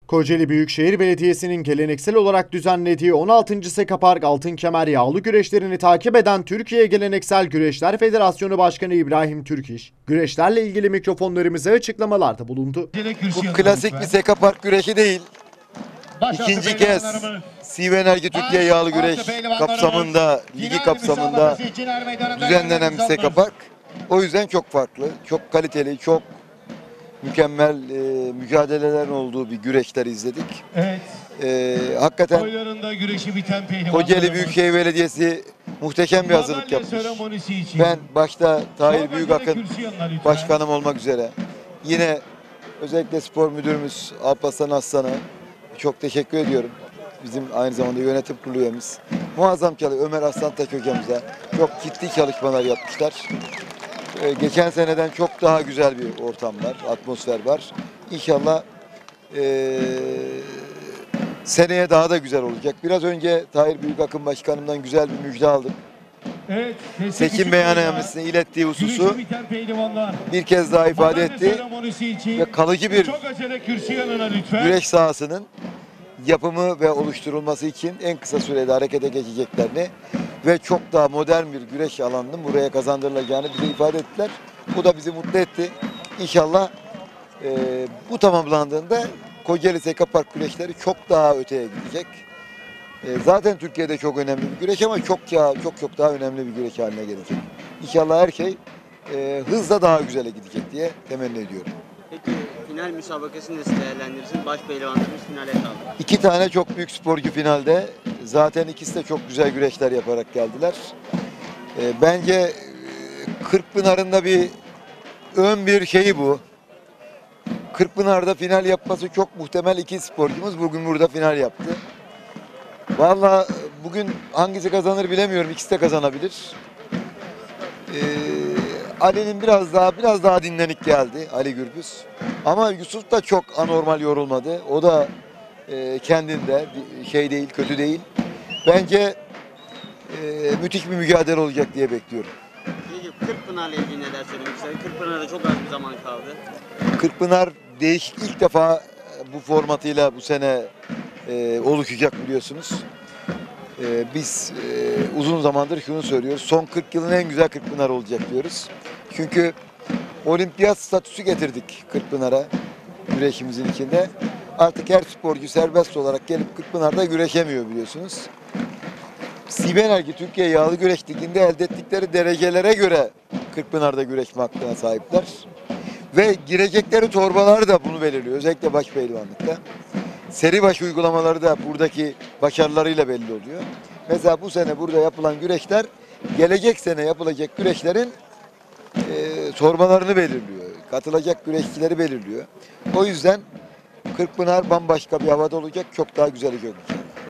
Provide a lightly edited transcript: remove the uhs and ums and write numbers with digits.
Kocaeli Büyükşehir Belediyesi'nin geleneksel olarak düzenlediği 16. Seka Park Altın Kemer Yağlı güreşlerini takip eden Türkiye Geleneksel Güreşler Federasyonu Başkanı İbrahim Türkiş, güreşlerle ilgili mikrofonlarımıza açıklamalarda bulundu. Bu klasik bir Seka Park güreşi değil. İkinci kez CV Enerji Türkiye Yağlı Güreş kapsamında, ligi kapsamında düzenlenen bir Seka Park. O yüzden çok farklı, çok kaliteli, çok mükemmel mücadelelerin olduğu bir güreşler izledik. Evet. Hakikaten Kocaeli Büyükşehir Büyükşehir Belediyesi muhteşem bir hazırlık yapmış. Ben başta Tahir Büyükakın başkanım olmak üzere yine özellikle spor müdürümüz Alparslan Aslan'a çok teşekkür ediyorum. Bizim aynı zamanda yönetim kurulu üyemiz. Muazzam çalışıyor. Ömer Aslantaş hocamıza çok ciddi çalışmalar yapmışlar. Geçen seneden çok daha güzel bir ortam var, atmosfer var. İnşallah seneye daha da güzel olacak. Biraz önce Tahir Büyükakın Başkanım'dan güzel bir müjde aldım. Evet, Seçim beyannamesine ilettiği hususu bir kez daha ifade etti ve kalıcı bir güreş sahasının yapımı ve oluşturulması için en kısa sürede harekete geçeceklerini ve çok daha modern bir güreş alanının buraya kazandırılacağını bize ifade ettiler. Bu da bizi mutlu etti. İnşallah bu tamamlandığında Kocaeli Seka Park güreşleri çok daha öteye gidecek. Zaten Türkiye'de çok önemli bir güreş ama çok daha önemli bir güreş haline gelecek. İnşallah her şey hızla daha güzele gidecek diye temenni ediyorum. Peki final müsabakasını nasıl değerlendirirsiniz? Baş pehlivanlarımız finale kaldı. 2 tane çok büyük sporcu finalde. Zaten ikisi de çok güzel güreşler yaparak geldiler. Bence Kırkpınar'ın da bir şeyi bu. Kırkpınar'da final yapması çok muhtemel, iki sporcumuz bugün burada final yaptı. Vallahi bugün hangisi kazanır bilemiyorum. İkisi de kazanabilir. Ali'nin biraz daha dinlenik geldi, Ali Gürbüz. Ama Yusuf da çok anormal yorulmadı. O da kendinde şey değil, kötü değil. Bence müthiş bir mücadele olacak diye bekliyorum. Peki Kırkpınar'la ilgili neler söylemek istersiniz? Kırkpınar'da çok az bir zaman kaldı. Kırkpınar değişik, ilk defa bu formatıyla bu sene oluşacak biliyorsunuz. Biz uzun zamandır şunu söylüyoruz. Son 40 yılın en güzel Kırkpınar olacak diyoruz. Çünkü olimpiyat statüsü getirdik Kırkpınar'a güreşimizin içinde. Artık her sporcu serbest olarak gelip Kırkpınar'da güreşemiyor biliyorsunuz. CV Enerji Türkiye Yağlı Güreş Ligi'nde elde ettikleri derecelere göre Kırkpınar'da güreşme hakkına sahipler. Ve girecekleri torbalar da bunu belirliyor. Özellikle baş pehlivanlıkta. Seri baş uygulamaları da buradaki başarılarıyla belli oluyor. Mesela bu sene burada yapılan güreşler gelecek sene yapılacak güreşlerin torbalarını belirliyor. Katılacak güreşçileri belirliyor. O yüzden Kırkpınar bambaşka bir havada olacak. Çok daha güzel olacak.